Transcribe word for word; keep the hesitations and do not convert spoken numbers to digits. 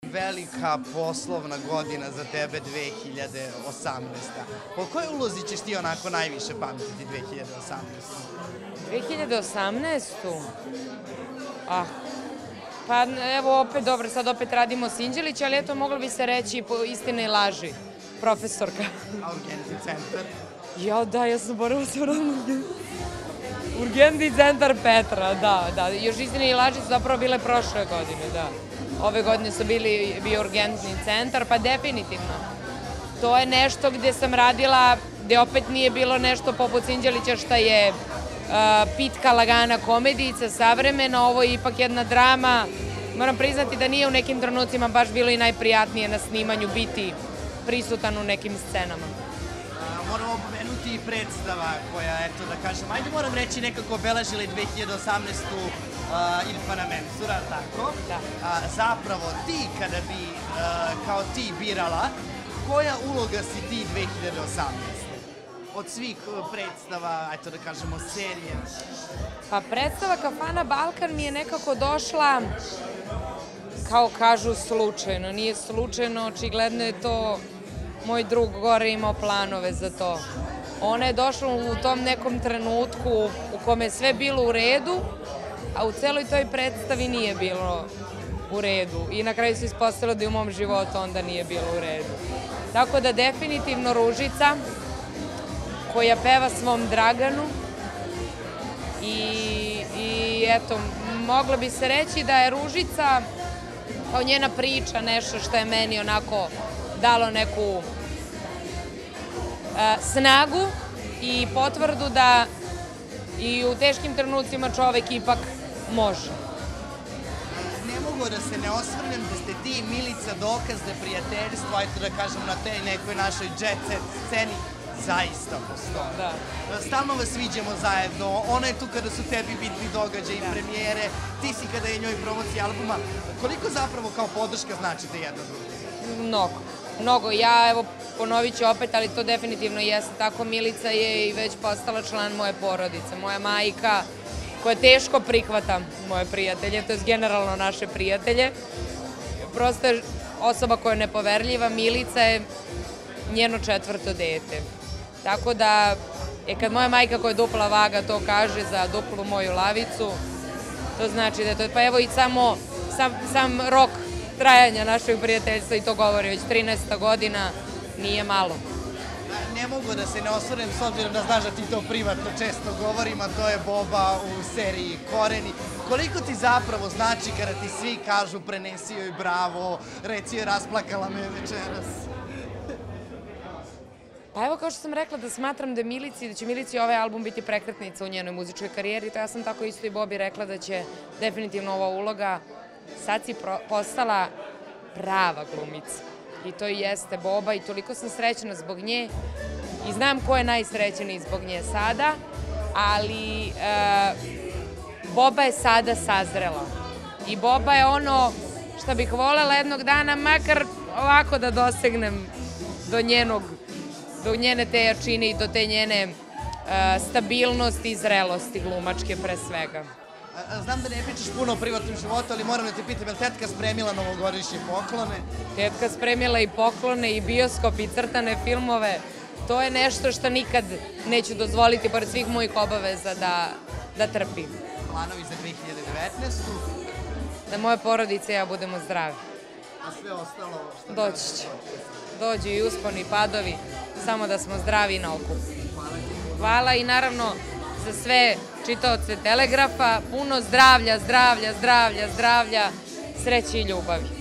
Velika poslovna godina za tebe dve hiljade osamnaesta. Po kojoj ulozi ćeš ti onako najviše pamtiti dve hiljade osamnaestu? dve hiljade osamnaestu? Ah, pa evo opet, dobro, sad opet radimo Sinđelić, ali eto, moglo bi se reći istine i laži, profesorka. A Urgentni centar? Ja, da, ja sam borila se urgentni. Urgentni centar Petra, da, da. Još istine i laži su zapravo bile prošle godine, da. Ove godine su bili bio Urgentni centar, pa definitivno. To je nešto gde sam radila, gde opet nije bilo nešto poput Sinđelića šta je pitka, lagana komedijica, savremena, ovo je ipak jedna drama. Moram priznati da nije u nekim trenucima baš bilo i najprijatnije na snimanju biti prisutan u nekim scenama. Moramo pomenuti i predstava koja, eto da kažem, ajde moram reći nekako obeležila i dve hiljade osamnaestu Irfana Mensura, tako? Da. Zapravo ti kada bi kao ti birala, koja uloga si ti dve hiljade osamnaeste? Od svih predstava, ajde da kažemo, serije? Pa predstava Kafana Balkan mi je nekako došla, kao kažu, slučajno. Nije slučajno, očigledno je to moj drug gore imao planove za to. Ona je došla u tom nekom trenutku u kome je sve bilo u redu, a u celoj toj predstavi nije bilo u redu. I na kraju se ispostavilo da i u mom životu onda nije bilo u redu. Tako da definitivno Ružica, koja peva svom Draganu i eto, mogla bi se reći da je Ružica kao njena priča nešto što je meni onako dalo neku snagu i potvrdu da i u teškim trenucima čovek ipak može. Ne mogu da se ne osvrnem da ste ti i Milica dokaz da prijateljstvo, ajde da kažem, na tej nekoj našoj jet set sceni zaista postoje. Da. Stalno vas viđemo zajedno, ona je tu kada su tebi bitni događaj i premijere, ti si kada je njoj promocija albuma. Koliko zapravo kao podrška značite jedna druga? Mnogo. Mnogo. Ja, evo, ponovit ću opet, ali to definitivno jeste tako. Milica je i već postala član moje porodice. Moja majka, koja teško prihvata moje prijatelje, to je generalno naše prijatelje. Prosto je osoba koja je nepoverljiva. Milica je njeno četvrto dete. Tako da, e, kad moja majka koja je dupla vaga to kaže za duplu moju lavicu, to znači da je to, pa evo i samo, sam rok trajanja našeg prijateljstva i to govori već trinaesta godina, nije malo. Ne mogu da se ne osvrnem, s obzirom da znaš da ti to privatno često govorim, a to je Boba u seriji Koreni. Koliko ti zapravo znači kada ti svi kažu prenesi joj bravo, reci joj rasplakala me večeras? Pa evo, kao što sam rekla, da smatram da Milici, da će Milici ovaj album biti prekretnica u njenoj muzičkoj karijeri, to ja sam tako isto i Bobi rekla da će definitivno ova uloga. Sad si postala prava glumica. I to i jeste Boba i toliko sam srećna zbog nje i znam ko je najsrećeniji zbog nje sada, ali Boba je sada sazrela. I Boba je ono što bih volela jednog dana, makar ovako da dosegnem do njenog do njene te jačine i do te njene stabilnosti i zrelosti glumačke pre svega. Znam da ne pričaš puno o privatnom životu, ali moram da te pitam, je li tetka spremila novogodišnje poklone? Tetka spremila i poklone i bioskop i crtane filmove. To je nešto što nikad neću dozvoliti, pored svih mojih obaveza, da trpim. Planovi za dve hiljade devetnaestu? Da moje porodice i ja budemo zdravi. A sve ostalo? Doći će. Dođu i usponi i padovi, samo da smo zdravi i na okupu. Hvala ti. Hvala i naravno za sve čitaoce Telegrafa, puno zdravlja, zdravlja, zdravlja, zdravlja, sreće i ljubavi.